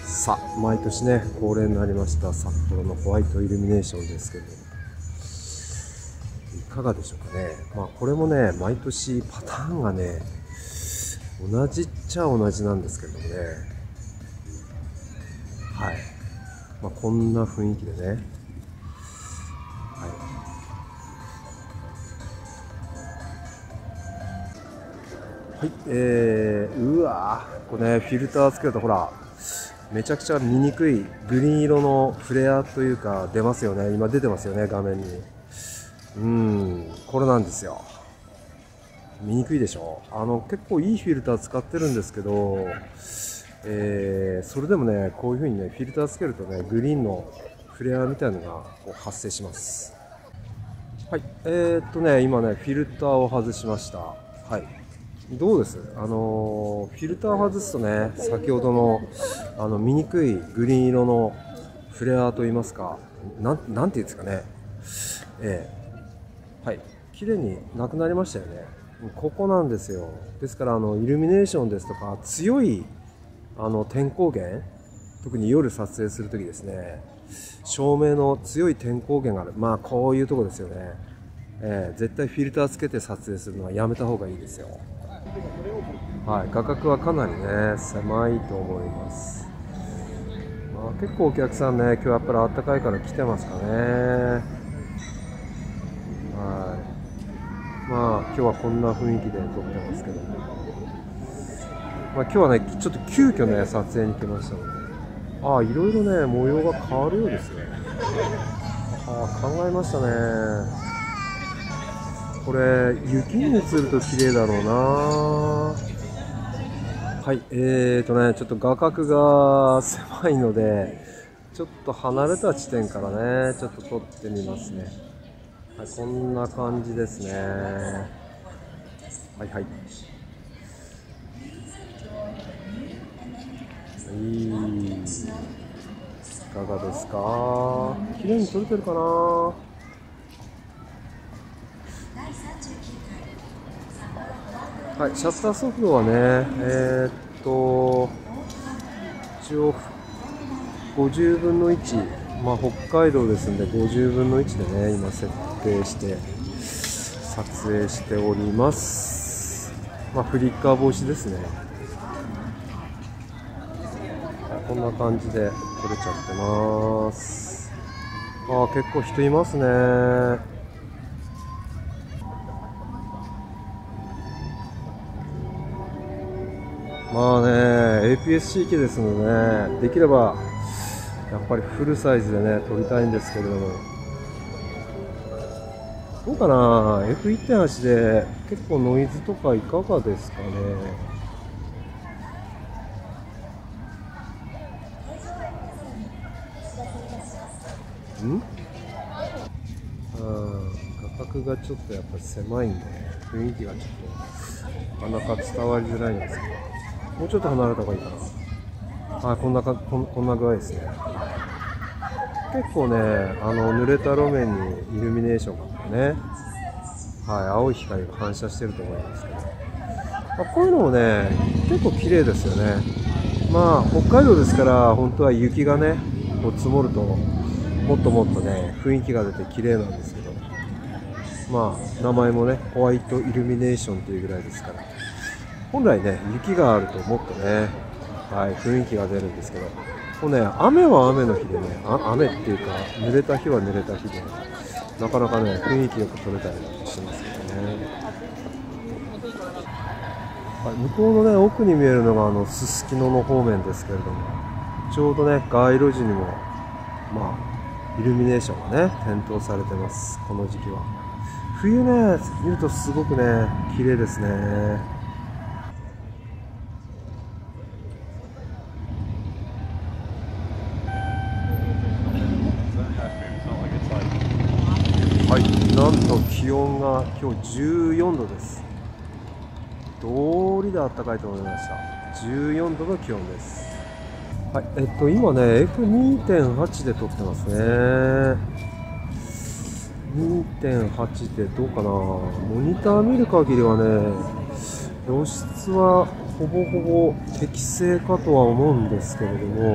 さあ、毎年ね、恒例になりました札幌のホワイトイルミネーションですけど、いかがでしょうかね。これもね、毎年パターンがね、同じっちゃ同じなんですけどもね。はい。こんな雰囲気でね。はい。うわー、これね、フィルターつけるとほら、めちゃくちゃ見にくいグリーン色のフレアというか出ますよね。今出てますよね、画面に。これなんですよ。見にくいでしょ。結構いいフィルター使ってるんですけど、それでもね、こういう風にね、フィルターつけるとね、グリーンのフレアみたいなのがこう発生します。はい。今ね、フィルターを外しました。はい。どうです？フィルター外すとね、先ほどの見にくいグリーン色のフレアといいますか、なんていうんですかね。はい。綺麗になくなりましたよね。ここなんですよ。ですから、イルミネーションですとか、強い、天光源、特に夜撮影するときですね、照明の強い天光源がある。こういうとこですよね。絶対フィルターつけて撮影するのはやめた方がいいですよ。はい、画角はかなりね、狭いと思います。結構お客さんね、今日やっぱり暖かいから来てますかね。はい。今日はこんな雰囲気で撮ってますけども。今日はね、ちょっと急遽ね、撮影に来ましたので。いろいろね、模様が変わるようですね。考えましたね。これ、雪に映ると綺麗だろうな。はい、ちょっと画角が狭いので、ちょっと離れた地点からね、ちょっと撮ってみますね。はい、こんな感じですね。はい。いかがですか？綺麗に撮れてるかな？はい、シャッター速度はね、一応50分の1、北海道ですんで50分の1でね、今設定して撮影しております。フリッカー防止ですね。こんな感じで撮れちゃってます。結構人いますね。APS-C 機ですのでね、できればやっぱりフルサイズでね撮りたいんですけれども、どうかな。 F1.8 で結構ノイズとかいかがですかね。画角がちょっとやっぱり狭いんで、雰囲気がちょっとなかなか伝わりづらいんですけど、もうちょっと離れた方がいいかな。こんな具合ですね。結構ね、濡れた路面にイルミネーションがあってね、青い光が反射してると思いますけど、こういうのもね、結構綺麗ですよね。北海道ですから、本当は雪がね、こう積もると、もっともっとね、雰囲気が出て綺麗なんですけど、名前もね、ホワイトイルミネーションというぐらいですから、本来ね、雪があるともっとね、雰囲気が出るんですけど、もうね、雨は雨の日でね、雨っていうか、濡れた日は濡れた日で、なかなかね、雰囲気よく撮れたりしますけどね。向こうのね、奥に見えるのがすすきのの方面ですけれども、ちょうどね、街路樹にも、イルミネーションがね、点灯されてます、この時期は。冬ね、見るとすごくね、綺麗ですね。なんと気温が今日14度です。道理で暖かいと思いました。14度の気温です。今ね、F2.8 で撮ってますね。2.8 でどうかな。モニター見る限りはね、露出はほぼほぼ適正かとは思うんですけれども、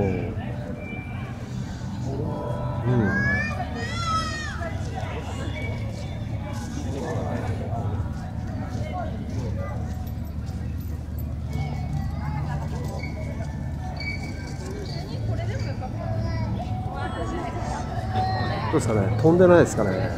どうですかね、飛んでないですかね。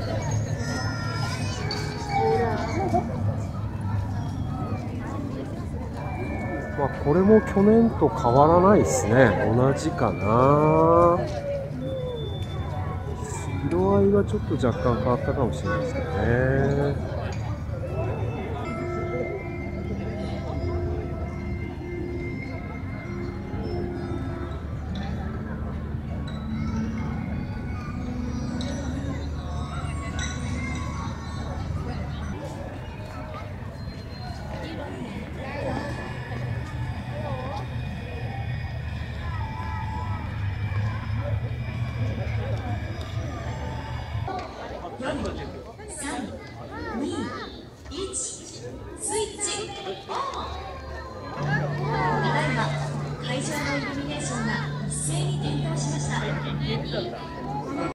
まあこれも去年と変わらないですね。同じかな。色合いがちょっと若干変わったかもしれないですけどね。